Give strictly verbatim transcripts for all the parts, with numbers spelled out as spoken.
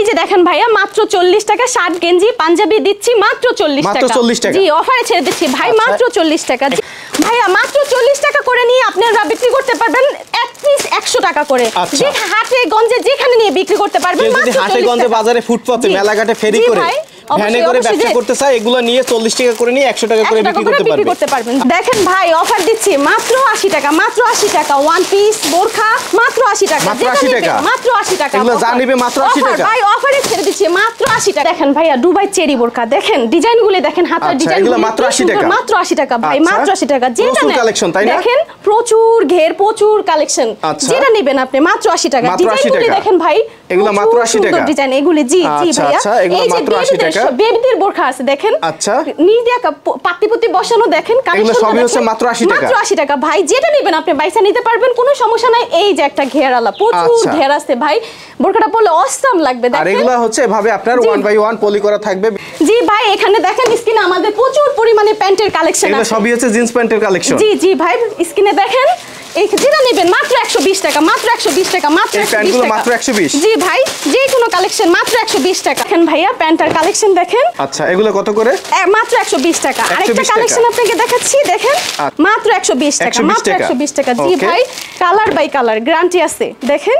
এই যে দেখেন ভাইয়া মাত্র চল্লিশ টাকা শার্ট গেঞ্জি পাঞ্জাবি দিচ্ছি মাত্র চল্লিশ টাকা। মাত্র চল্লিশ টাকা। জি অফারে ছেড়ে দিচ্ছি ভাই মাত্র চল্লিশ টাকা। ভাইয়া মাত্র চল্লিশ টাকা করে নিয়ে আপনারা বিক্রি করতে পারবেন এক পিস একশো টাকা করে। যে হাটে গঞ্জে যেখানে নিয়ে বিক্রি করতে পারবেন মাত্র চল্লিশ টাকা। হাটে গঞ্জে বাজারে ফুটপাতে মেলাঘাটে ফেরি করে ভ্যানে করে ব্যবসা করতে চাই এগুলো নিয়ে চল্লিশ টাকা করে নিয়ে একশো টাকা করে বিক্রি করতে পারবেন। দেখেন ভাই অফার দিচ্ছি মাত্র আশি টাকা মাত্র আশি টাকা ওয়ান পিস বোরখা মাত্র আশি টাকা মাত্র আশি টাকা মাত্র আশি টাকা এগুলো যা নেবে মাত্র আশি টাকা ভাই অফারে ছেড়ে দিচ্ছি মাত্র আশি টাকা। দেখেন ভাইয়া দুবাই চেরি বোরখা দেখেন ডিজাইনগুলো দেখেন হাতার ডিজাইন এগুলো মাত্র আশি টাকা মাত্র আশি টাকা ভাই মাত্র আশি টাকা। যেটা কালেকশন তাই না দেখেন প্রচুর ঘের প্রচুর কালেকশন যেটা নেবেন আপনি মাত্র আশি টাকা। ডিজাইনগুলো দেখেন ভাই এগুলো মাত্র আশি টাকা ডিজাইন এগুলি জি জি ভাইয়া এই যে বেবিদের বেবিদের বোরখা আছে দেখেন আচ্ছা নিদিয়া পাত্তিপতি বসানো দেখেন এগুলো সবই হচ্ছে মাত্র আশি টাকা মাত্র আশি টাকা ভাই যেটা নেবেন আপনি বাইসা নিতে পারবেন কোনো সমস্যা নাই। এই যে একটা ঘেরালা প্রচুর ঘের আছে ভাই বোরকাটা পরলে অসাম লাগবে দেখেন। আর এগুলো হচ্ছে এভাবে আপনার ওয়ান বাই ওয়ান পলি করা থাকবে। জি ভাই এখানে দেখেন স্ক্রিনে আমাদের প্রচুর পরিমাণে প্যান্টের কালেকশন আছে। এগুলো সবই হচ্ছে জিন্স প্যান্টের কালেকশন। জি জি ভাই স্ক্রিনে দেখেন এই যেটা নেবেন মাত্র একশো বিশ টাকা মাত্র একশো বিশ টাকা মাত্র একশো বিশ টাকা মাত্র একশো বিশ। জি ভাই যে কোনো কালেকশন মাত্র একশো বিশ টাকা। দেখেন ভাইয়া প্যান্টের কালেকশন দেখেন আচ্ছা এগুলো কত করে মাত্র একশো বিশ টাকা। আরেকটা কালেকশন আপনাকে দেখাচ্ছি দেখেন মাত্র একশো বিশ টাকা মাত্র একশো বিশ টাকা। জি ভাই কালার বাই কালার গ্যারান্টি আছে দেখেন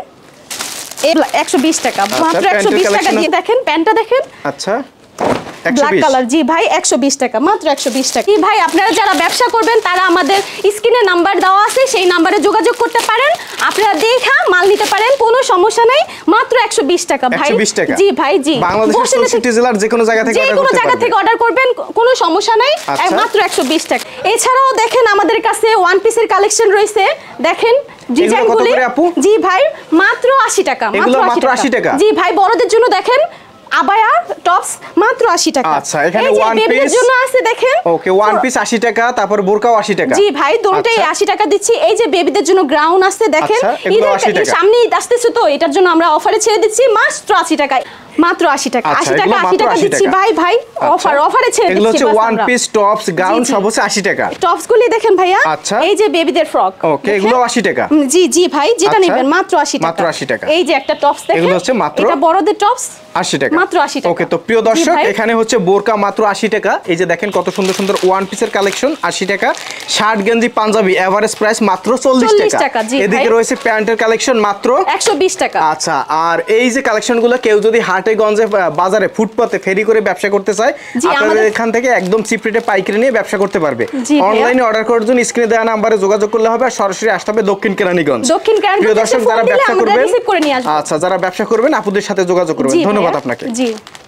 একশো বিশ টাকা মাত্র একশো বিশ টাকা দিয়ে দেখেন প্যান্টটা দেখেন আচ্ছা ব্ল্যাক কালার জি ভাই একশো বিশ টাকা মাত্র একশো বিশ টাকা। কি ভাই আপনারা যারা ব্যবসা করবেন তারা আমাদের স্ক্রিনে নাম্বার দেওয়া আছে সেই নাম্বারে যোগাযোগ করতে পারেন আপনারা দেখা মাল নিতে পারেন কোনো সমস্যা নাই মাত্র একশো বিশ টাকা ভাই জি ভাই জি বাংলাদেশের চৌষট্টি জেলার যে কোনো জায়গা থেকে যে কোনো জায়গা থেকে অর্ডার করবেন কোনো সমস্যা নাই মাত্র একশো বিশ টাকা। এছাড়াও দেখেন আমাদের কাছে ওয়ান পিসের কালেকশন রয়েছে দেখেন ডিজাইনগুলো জি ভাই মাত্র আশি টাকা মাত্র আশি টাকা। জি ভাই বড়দের জন্য দেখেন আবায়া টপস মাত্র আশি টাকা। আচ্ছা এখানে ওয়ান পিস জন্য আছে দেখেন ওকে ওয়ান পিস আশি টাকা তারপর বোরকাও আশি টাকা। জি ভাই দুটোই আশি টাকা দিচ্ছি। এই যে বেবিদের জন্য গ্রাউন্ড আছে দেখেন ঈদের সামনে ঈদ আসতেছে তো এটার জন্য আমরা অফারে ছেড়ে দিচ্ছি মাত্র আশি টাকায় মাত্র আশি টাকা আশি টাকা আশি টাকা দিচ্ছি ভাই ভাই অফার অফারে ছেড়ে দিচ্ছি। এগুলো হচ্ছে ওয়ান পিস টপস গাউন সব হচ্ছে আশি টাকা। টপস গুলি দেখেন ভাইয়া এই যে বেবিদের ফ্রক ওকে এগুলো আশি টাকা। জি জি ভাই যেটা নেবেন মাত্র আশি টাকা মাত্র আশি টাকা। এই যে একটা টপস দেখেন এগুলো হচ্ছে মাত্র এটা বড়দের টপস আশি টাকা মাত্র আশি টাকা। ওকে তো প্রিয় দর্শক এখানে হচ্ছে বোরকা মাত্র আশি টাকা। এই যে দেখেন কত সুন্দর সুন্দর ওয়ান পিসের কালেকশন আশি টাকা। শার্ট গেঞ্জি পাঞ্জাবি এভারেজ প্রাইস মাত্র চল্লিশ টাকা। এদিকে রয়েছে প্যান্টের কালেকশন মাত্র একশো বিশ টাকা। আচ্ছা আর এই যে কালেকশনগুলো কেউ যদি হাটে গঞ্জে বাজারে ফুটপাতে ফেরি করে ব্যবসা করতে চায় আপনাদের এখান থেকে একদম চিপ রেটে পাইকারি নিয়ে ব্যবসা করতে পারবে। অনলাইনে অর্ডার করার জন্য স্ক্রিনে দেওয়া নাম্বারে যোগাযোগ করলে হবে আর সরাসরি আসতে হবে দক্ষিণ কেরানীগঞ্জ। দক্ষিণ কেরানীগঞ্জ প্রিয় দর্শক যারা ব্যবসা করবেন আচ্ছা যারা ব্যবসা করবেন আপুদের সাথে যোগাযোগ করবেন। ধন্যবাদ আপনাকে। জি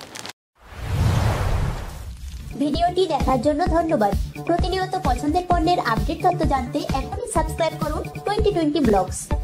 ভিডিওটি দেখার জন্য ধন্যবাদ। প্রতিনিয়ত পছন্দের পণ্যের আপডেট তথ্য জানতে এখনই সাবস্ক্রাইব করুন টোয়েন্টি টোয়েন্টি ব্লগস।